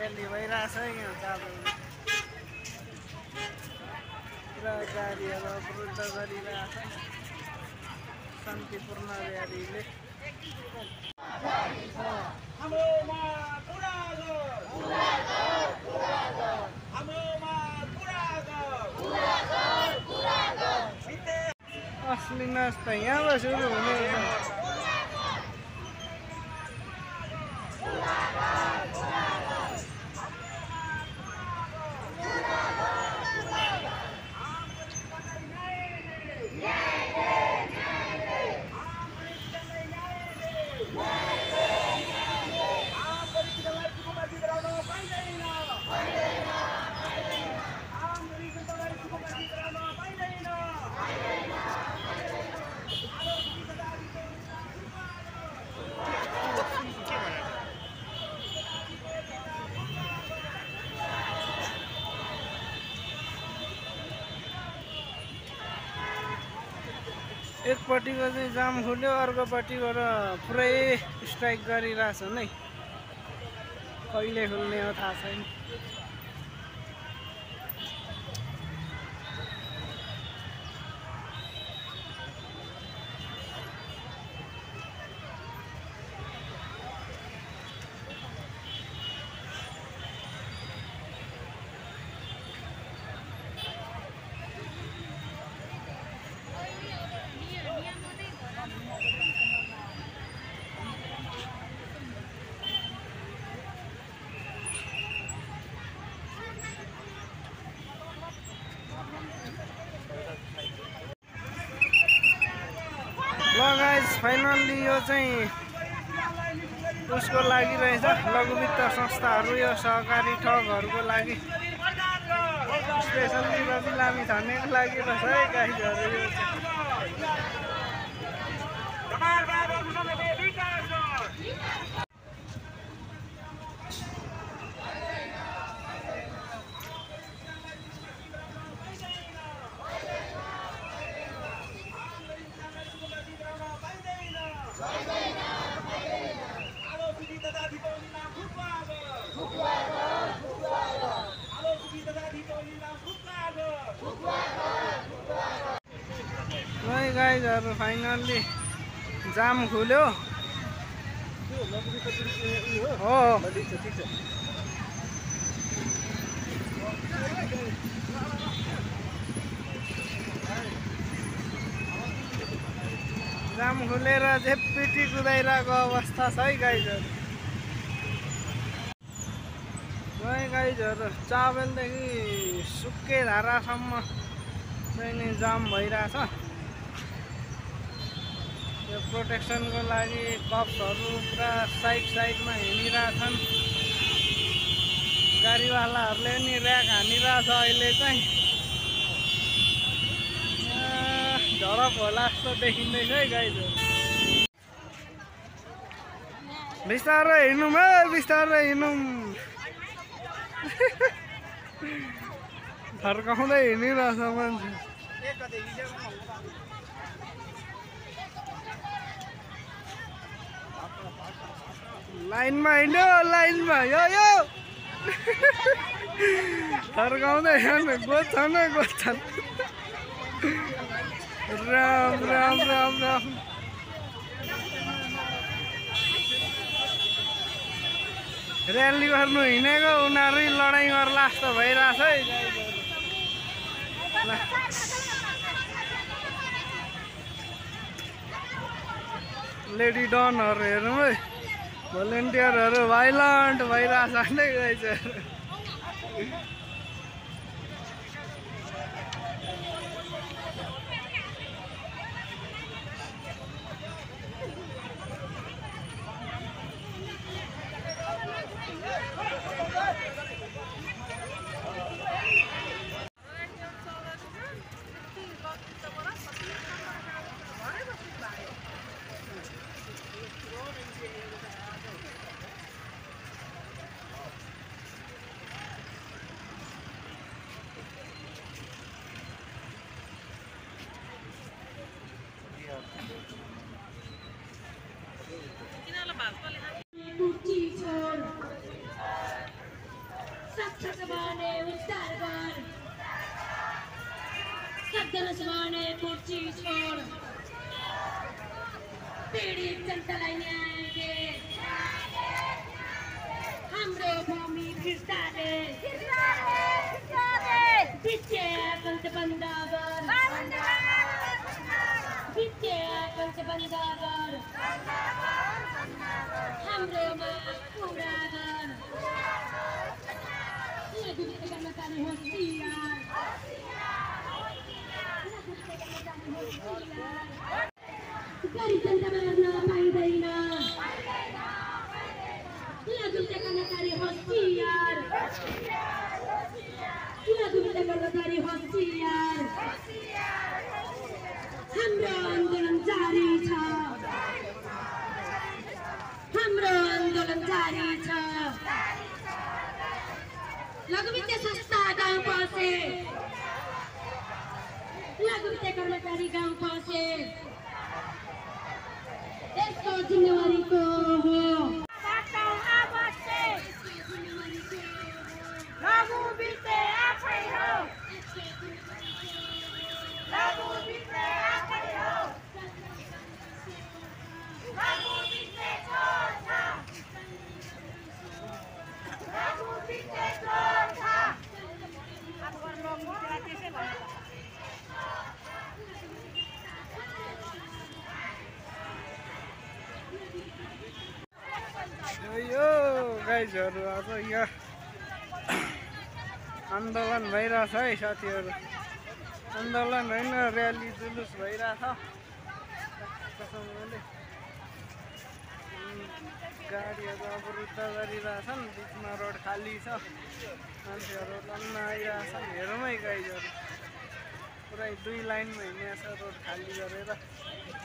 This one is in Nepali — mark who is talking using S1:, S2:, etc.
S1: र्याली भइरहेछ यहाँ चाबेलमा पुरा गाडीहरू अवरुद्ध गरिरहेछ शान्तिपूर्ण र्यालीले असली नाच त यहाँबाट सुरु हुने एकपट्टिको चाहिँ जाम खुल्यो अर्कोपट्टिबाट पुरै स्ट्राइक गरिरहेछन् है कहिले खुल्ने हो थाहा छैन ल गाइस फाइनल्ली यो चाहिँ उसको लागि रहेछ लघु वित्त संस्थाहरू यो सहकारी ठगहरूको लागि स्पेसल्ली रवि लामी छानेको लागि रहेछ है गाइसहरू यो गाइजहरु फाइनल्ली जाम खुल्यो हो जाम खुलेर झेप्पिटी कुदाइरहेको अवस्था छ है गाइजहरु चाबेलदेखि सुक्के धारासम्म चाहिँ नि जाम भइरहेछ यो प्रोटेक्सनको लागि कप्सहरू पुरा साइडमा हिँडिरहेछन् गाडीवालाहरूले नि र्याक हानिरहेछ अहिले चाहिँ झडप होला जस्तो देखिँदैछ है गाइजहरु बिस्तारै हिँडौँ है बिस्तारै हिँडौँ थर्काउँदै हिँडिरहेछ मान्छे लाइनमा हिँड्यो लाइनमा यो थर्काउँदै गोच्छन् राम राम राम राम र्याली गर्नु हिँडेको उनीहरू लडाइँ गर्ला जस्तो भइरहेछ है लेडी डनहरू हेरौँ है भोलिन्टियरहरू भाइलेन्ट भइरहेछ नै गएछ
S2: भने उद्धार गर सक्दैनस् भने कुर्सी छोड पीडित जनतालाई न्याय दे हाम्रो भूमि फिर्ता दे वित्तीय आकन्त बन्द गर वित्तीय आकन्त बन्द गर हाम्रो माग पुरा गर कर्मचारी होशियार गरीब जनता मार्न पाइँदैन लागुन्ते कर्मचारी होशियार लागुन्ते कर्मचारी होशियार हाम्रो आन्दोलन जारी छ हाम्रो आन्दोलन जारी छ लघुवित्तीय संस्था गाउँ पसे लघुवित्तीय कर्मचारी गाउँ पसे यसको जिम्मेवारी को हो लघुवित्तीय आफै हो लघुवित्तीय आफै हो लघुवित्तीय चोर छ लघुवित्तीय चोर छ
S1: यो गाइजहरू अब यहाँ आन्दोलन भइरहेछ है साथीहरू आन्दोलन होइन र्याली जुलुस भइरहेछ गाडीहरू अवरुद्ध गरिरहेछन् बिचमा रोड खाली छ मान्छेहरू लड्न आइरहेछन् हेरौँ है गाइजहरू पुरै 2 लाइनमा हिँडेको छ रोड खाली गरेर